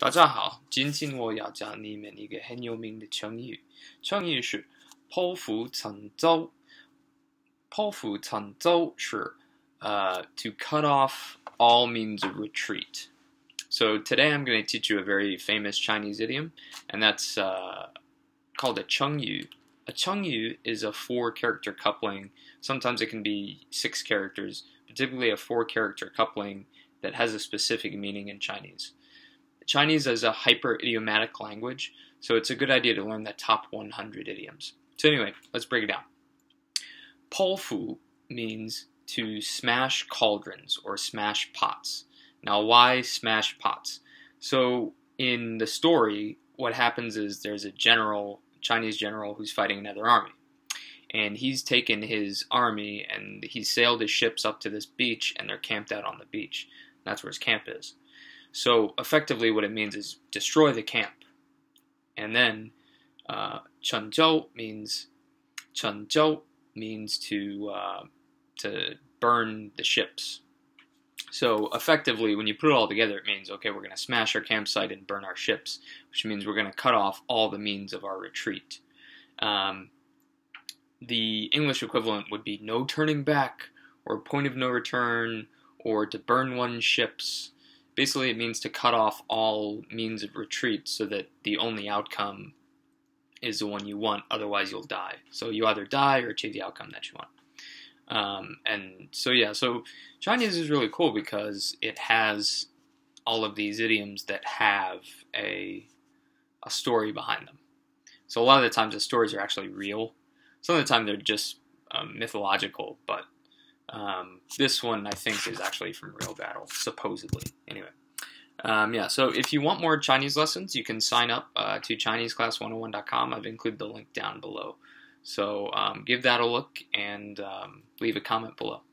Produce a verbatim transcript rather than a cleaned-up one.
大家好，今天我要教你们一个很有名的成语，成语是破釜沉舟。破釜沉舟是 uh, to cut off all means of retreat. So today I'm going to teach you a very famous Chinese idiom, and that's uh, called a chengyu. A chengyu is a four-character coupling. Sometimes it can be six characters, but typically a four-character coupling that has a specific meaning in Chinese. Chinese is a hyper-idiomatic language, so it's a good idea to learn the top one hundred idioms. So anyway, let's break it down. Po fu means to smash cauldrons or smash pots. Now, why smash pots? So in the story, what happens is there's a general, Chinese general, who's fighting another army. And he's taken his army and he's sailed his ships up to this beach, and they're camped out on the beach. That's where his camp is. So effectively what it means is destroy the camp. And then uh, Chen Zhou means Chen Zhou means to uh, to burn the ships. So effectively, when you put it all together, it means, okay, we're going to smash our campsite and burn our ships, which means we're going to cut off all the means of our retreat. Um, the English equivalent would be no turning back, or point of no return, or to burn one's ships. Basically, it means to cut off all means of retreat so that the only outcome is the one you want, otherwise you'll die. So you either die or achieve the outcome that you want. Um, and so yeah, so Chinese is really cool because it has all of these idioms that have a, a story behind them. So a lot of the times the stories are actually real. Some of the time they're just um, mythological, but Um, this one, I think, is actually from real battle, supposedly. Anyway, um, yeah, so if you want more Chinese lessons, you can sign up uh, to Chinese Class one oh one dot com. I've included the link down below. So um, give that a look and um, leave a comment below.